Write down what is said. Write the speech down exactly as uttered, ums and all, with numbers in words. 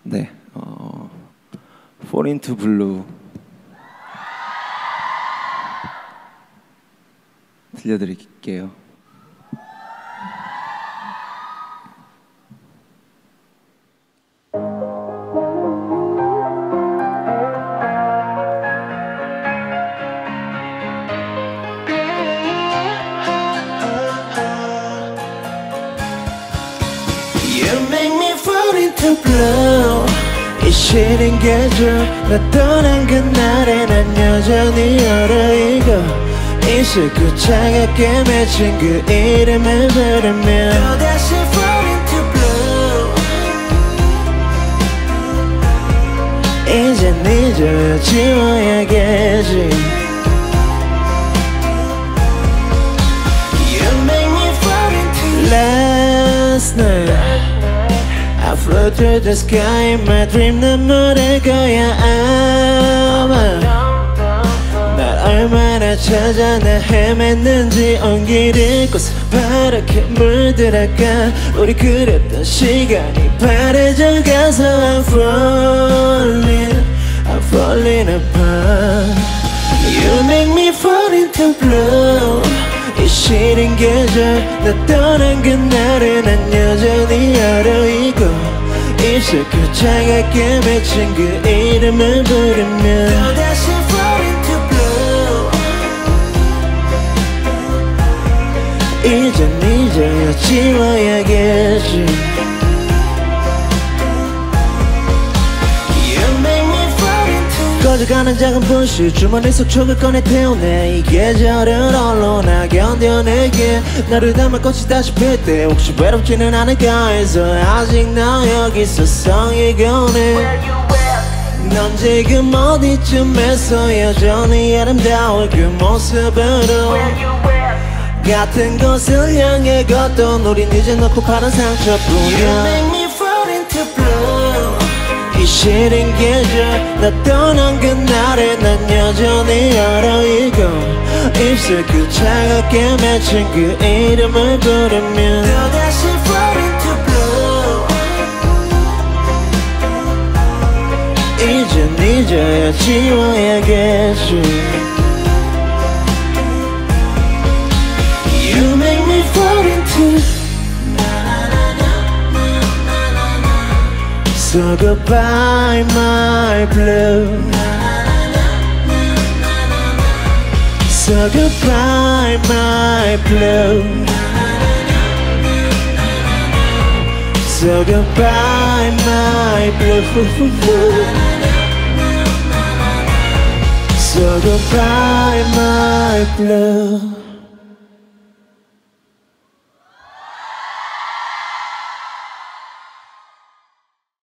네, 어, Fall into Blue 들려드릴게요. You make me fall into blue. 이 시린 계절 나 떠난 그날에 난 여전히 어려이고 이슬고 차갑게 맺힌 그 이름을 부르며 또다시 fall into blue. 이젠 잊어야 지워야겠지. You make me fall into last night. I flew through the sky in my dream. 눈물을 거야 아마 날 얼마나 찾아 나 헤맸는지 온 길 잃고서 파랗게 물들어가 우리 그랬던 시간이 바래져 가서 I'm falling I'm falling apart. You make me fall into blue. 이 시린 계절 나 떠난 그날에 난 여전히 어려이고 이슬고 차갑게 맺힌 그 이름을 부르며 또다시 fall into blue. 이젠 잊어야 지워야겠지. 꺼져가는 작은 불씨 주머니 속 촉을 꺼내 태우네. 이 계절은 홀로 나 견뎌내게 너를 담아 꽃이 다시 필 때 혹시 외롭지는 않을까 해서 아직 나 여기서 성이 고네. 넌 지금 어디쯤에서 여전히 아름다울 그 모습으로 같은 곳을 향해 걷던 우린 이제 넣고 파란 상처뿐이야. 이 시린 계절 나 떠난 그날에 난 여전히 어려이고 입술 그 차갑게 맺힌 그 이름을 부르며 또다시 fall into blue. 이젠 잊어야 지워야겠지. You make me fall into so goodbye my blue. So goodbye my blue. So goodbye my blue. So goodbye my blue.